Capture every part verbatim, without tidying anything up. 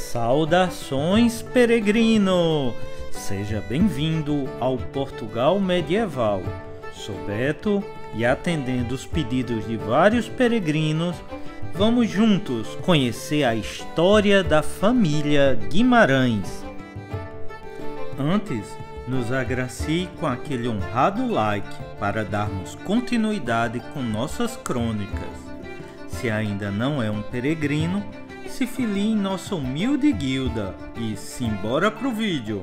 Saudações, peregrino! Seja bem-vindo ao Portugal medieval. Sou Beto e, atendendo os pedidos de vários peregrinos, vamos juntos conhecer a história da família Guimarães. Antes, nos agracie com aquele honrado like para darmos continuidade com nossas crônicas. Se ainda não é um peregrino, se filie em nossa humilde guilda e simbora pro vídeo!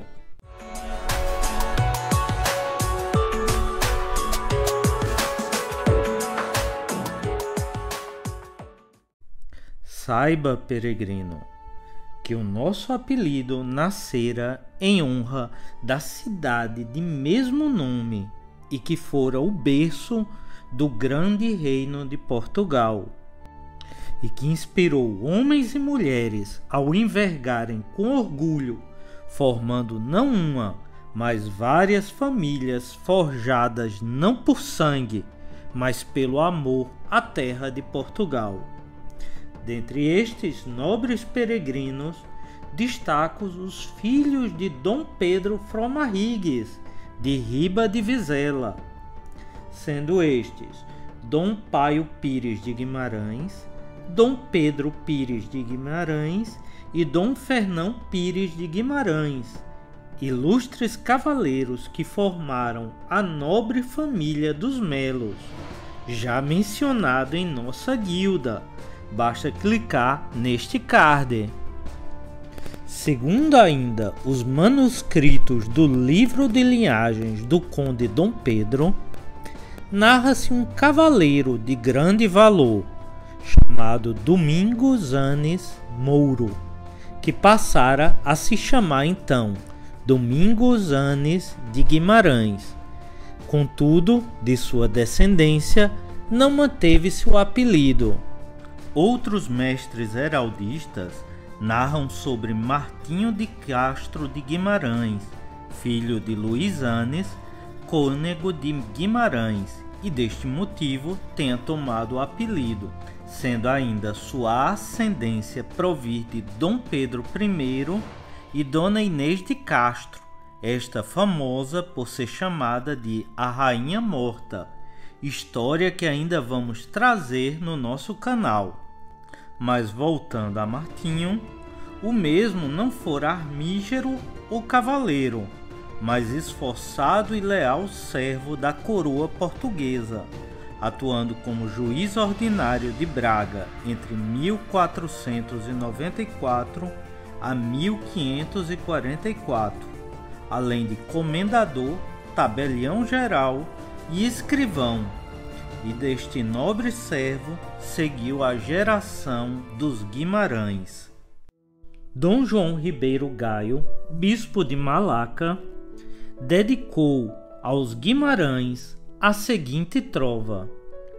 Saiba, peregrino, que o nosso apelido nascera em honra da cidade de mesmo nome e que fora o berço do grande reino de Portugal, e que inspirou homens e mulheres ao envergarem com orgulho, formando não uma, mas várias famílias forjadas não por sangue, mas pelo amor à terra de Portugal. Dentre estes nobres peregrinos, destaco os filhos de Dom Pedro Fromarrigues, de Riba de Vizela, sendo estes Dom Paio Pires de Guimarães, Dom Pedro Pires de Guimarães e Dom Fernão Pires de Guimarães, ilustres cavaleiros que formaram a nobre família dos Melos, já mencionado em nossa guilda. Basta clicar neste card. Segundo ainda os manuscritos do livro de linhagens do Conde Dom Pedro, narra-se um cavaleiro de grande valor, chamado Domingos Anes Mouro, que passara a se chamar então Domingos Anes de Guimarães. Contudo, de sua descendência não manteve-se o apelido. Outros mestres heraldistas narram sobre Martinho de Castro de Guimarães, filho de Luís Anes, cônego de Guimarães, e deste motivo tenha tomado o apelido, sendo ainda sua ascendência provir de Dom Pedro I e Dona Inês de Castro, esta famosa por ser chamada de a Rainha Morta, história que ainda vamos trazer no nosso canal. Mas voltando a Martinho, o mesmo não fora armígero ou cavaleiro, mas esforçado e leal servo da coroa portuguesa, atuando como juiz ordinário de Braga entre mil quatrocentos e noventa e quatro a mil quinhentos e quarenta e quatro, além de comendador, tabelião-geral e escrivão. E deste nobre servo seguiu a geração dos Guimarães. Dom João Ribeiro Gaio, bispo de Malaca, dedicou aos Guimarães a seguinte trova: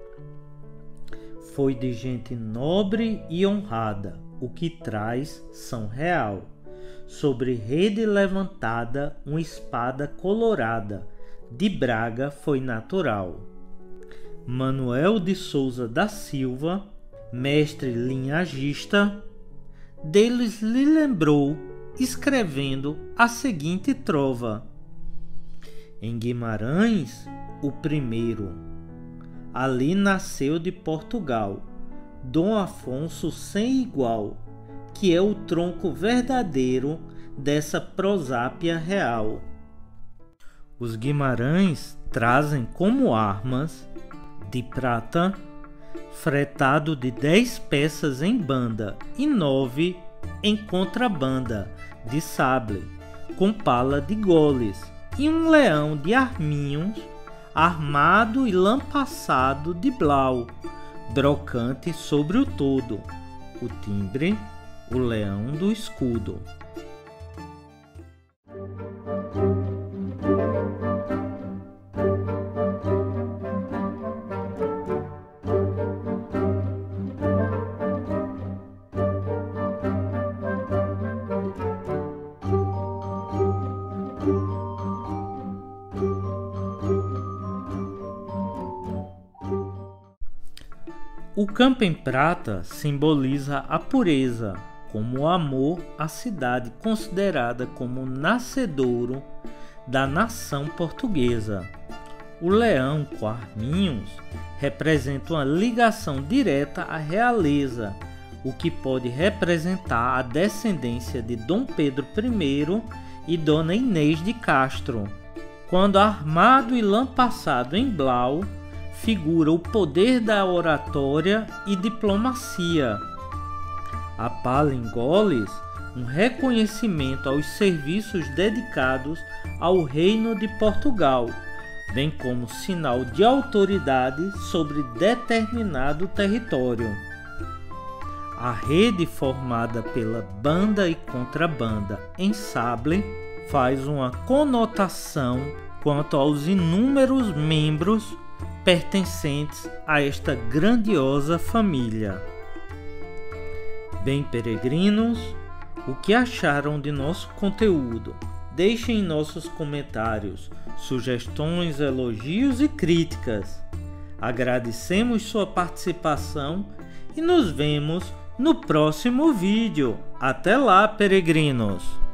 foi de gente nobre e honrada o que traz São Real, sobre rede levantada uma espada colorada, de Braga foi natural. Manuel de Souza da Silva, mestre linhagista, deles lhe lembrou, escrevendo a seguinte trova: em Guimarães, o primeiro, ali nasceu de Portugal, Dom Afonso sem igual, que é o tronco verdadeiro dessa prosápia real. Os Guimarães trazem como armas de prata, fretado de dez peças em banda e nove em contrabanda de sable, com pala de goles, e um leão de arminhos, armado e lampassado de blau, brocante sobre o todo, o timbre, o leão do escudo. O campo em prata simboliza a pureza, como o amor à cidade considerada como nascedouro da nação portuguesa. O leão com arminhos representa uma ligação direta à realeza, o que pode representar a descendência de Dom Pedro I e Dona Inês de Castro. Quando armado e lampassado em blau, figura o poder da oratória e diplomacia. A pala em goles, um reconhecimento aos serviços dedicados ao Reino de Portugal, bem como sinal de autoridade sobre determinado território. A rede formada pela banda e contrabanda em sable faz uma conotação quanto aos inúmeros membros pertencentes a esta grandiosa família. Bem, peregrinos, o que acharam de nosso conteúdo? Deixem em nossos comentários sugestões, elogios e críticas. Agradecemos sua participação e nos vemos no próximo vídeo. Até lá, peregrinos!